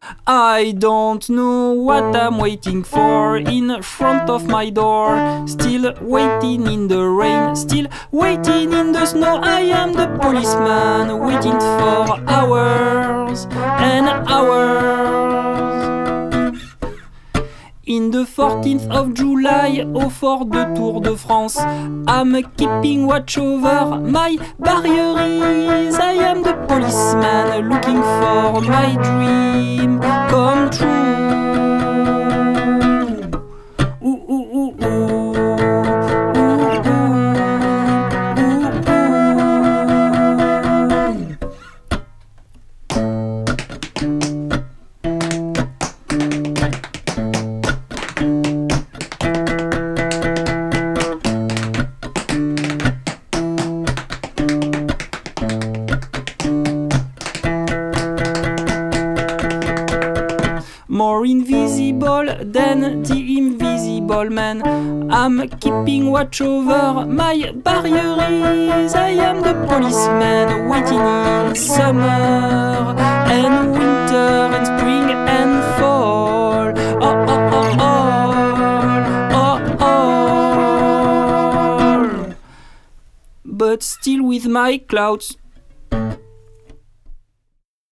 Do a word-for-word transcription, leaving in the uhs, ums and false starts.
I don't know what I'm waiting for in front of my door. Still waiting in the rain, still waiting in the snow. I am the policeman waiting for hours and hours. In the fourteenth of July, au fort de Tour de France, I'm keeping watch over my barrieries. I am the policeman looking for my dream come true. Ooh, ooh, ooh, ooh. More invisible than the invisible man, I'm keeping watch over my barrieries. I am the policeman waiting in summer and winter and spring and fall. Oh, oh, oh, oh, oh, oh. But still with my clouds